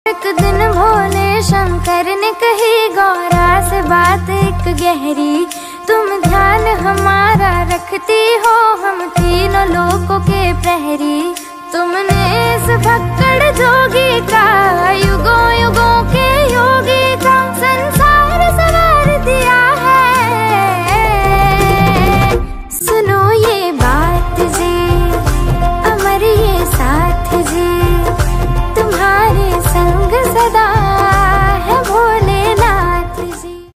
एक दिन भोले शंकर ने कही गौरा से बात एक गहरी, तुम ध्यान हमारा रखती हो, हम तीनों लोकों के प्रहरी। तुम